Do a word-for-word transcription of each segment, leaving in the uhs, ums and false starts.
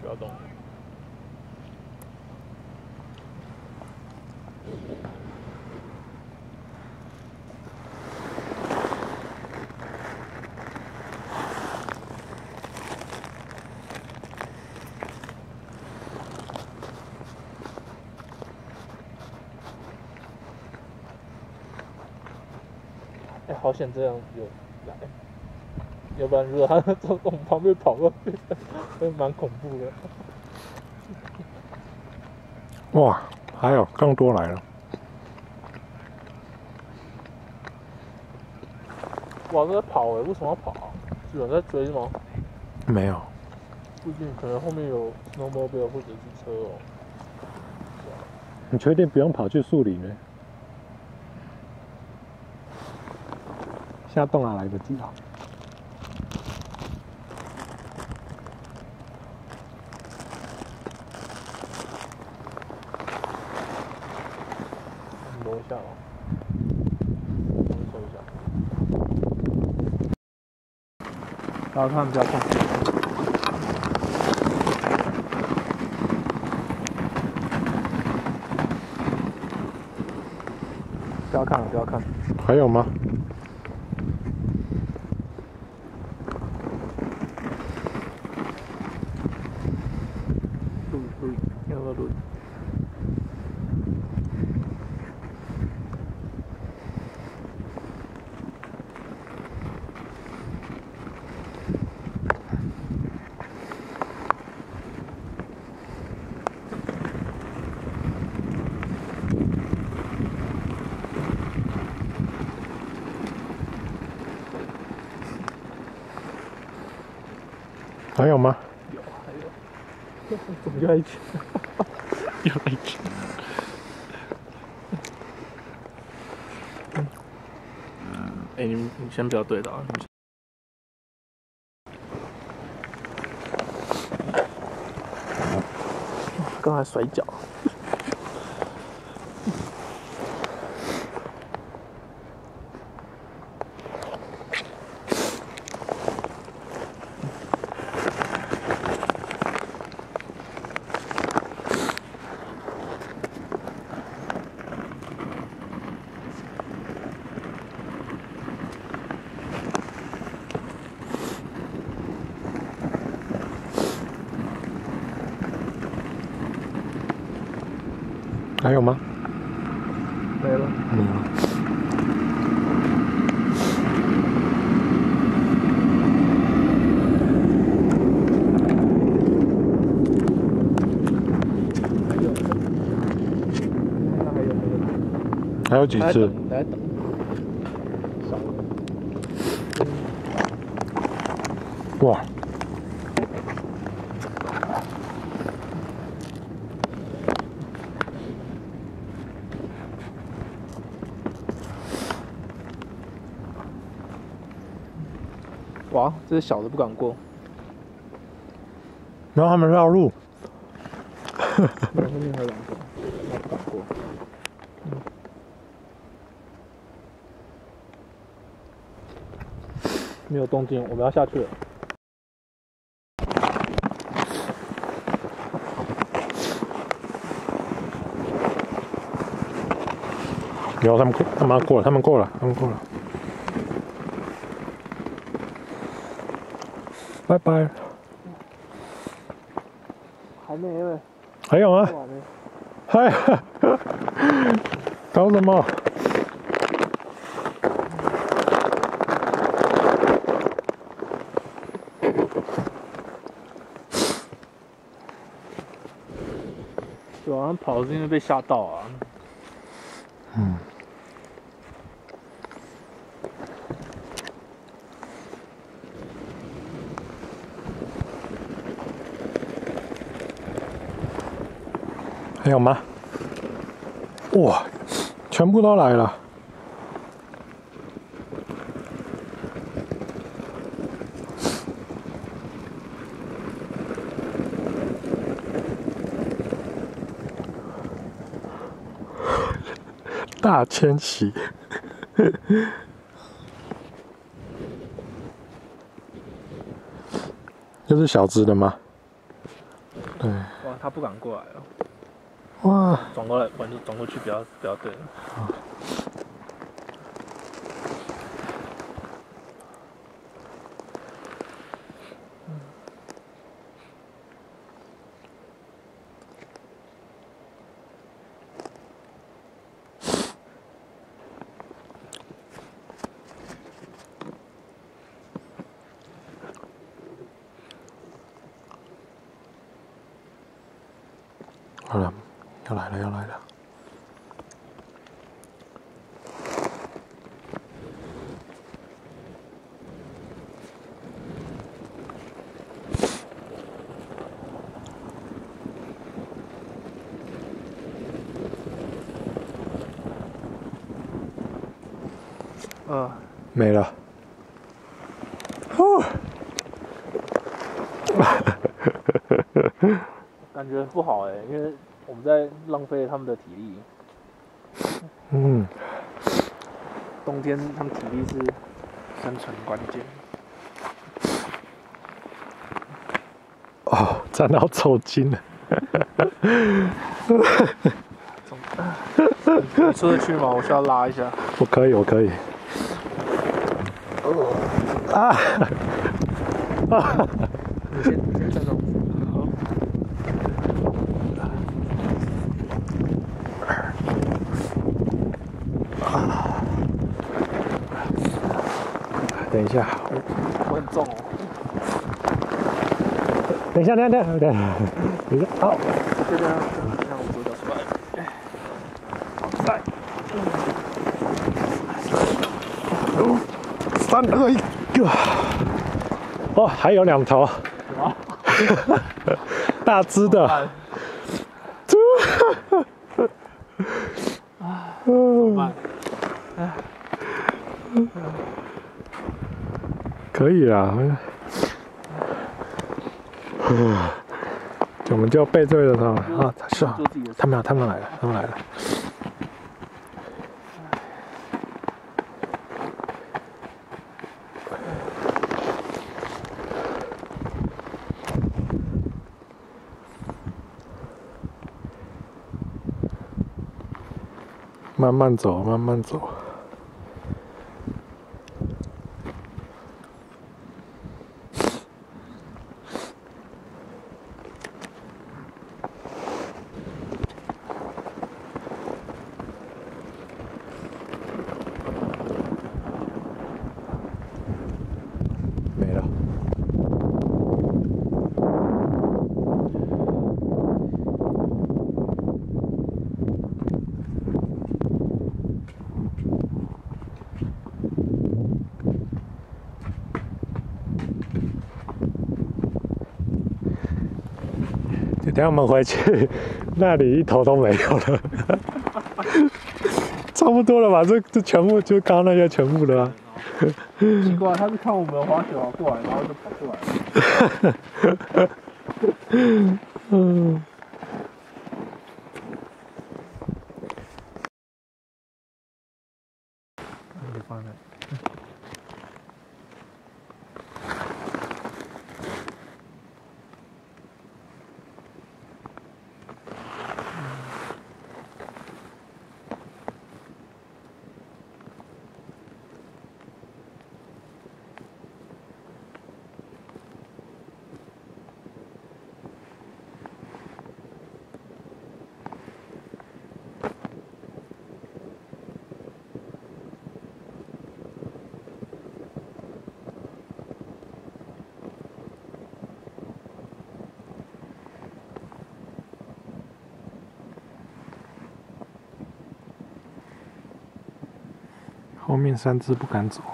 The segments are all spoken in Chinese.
要动。哎、欸，好险这样有来，要不然如果他从我们旁边跑过去，会蛮恐怖的。 哇，还有更多来了！ 哇，都在跑哎、欸，为什么要跑啊？有人在追吗？ 没有。 附近可能后面有 snowmobile 或者是车哦。 你确定不用跑去树林呢？现在动哪来得及啊？ 挪一下哦，收一下。不要看，不要看。不要看了，不要看。 还有吗？ 录录，要不要录？ 还有吗？ 有，还有。怎么又来一群？又来一群。哎、欸，你你先不要对到。刚才甩脚。 还有吗？ 没了。 没了。还有几只？ 还在等。少了。 哇！ 哇，这些小的不敢过。 然后他们绕路。 后面还有两个，那不敢过。嗯。没有动静，我们要下去了。 有他们，他们过了，他们过了，他们过了。拜拜。 还没嘞。 还有吗？嗨，搞什么？ 对啊，跑是因为被吓到啊。 嗯。还有吗？哇，全部都来了。大迁徙。这是小只的吗？ 他不敢过来了。 哇！ 转过来，转转过去比较比较对。啊。 好了，要来了，要来了。 呃， 没了。哦。 感觉不好哎、欸，因为我们在浪费他们的体力。 嗯。 冬天他们体力是生存关键。 哦，站到抽筋了。 你出得去吗？我需要拉一下。 我可以，我可以。啊！啊！ 你先，你先站住。好。 啊！等一下， 我很重哦。 等一下，等一下，等一下，等一下，好。 就这样，让我左脚出来。赛。 三二一，个。哦，还有两头。 什么？ 大只的。 啊，怎么办？哎。 可以啦。我们就背对着他们啊，是啊，他们他们来了，他们来了。慢慢走，慢慢走。没了。等下我们回去，那里一头都没有了，差不多了吧？这这全部就刚刚那些全部了、啊。 奇怪，他是看我们滑雪滑过来，然后就跑过来了。 嗯。 你放那。 后面三只不敢走。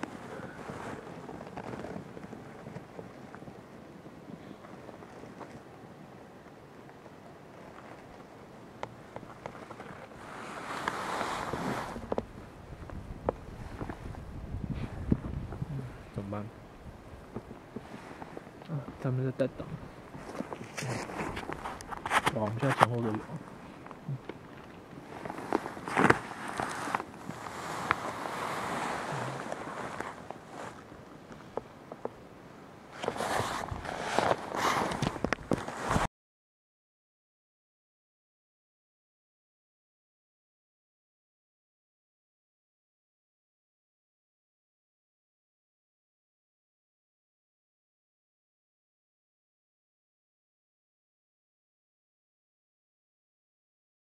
怎么办？啊，他们在带档。哇，我们现在前后都有。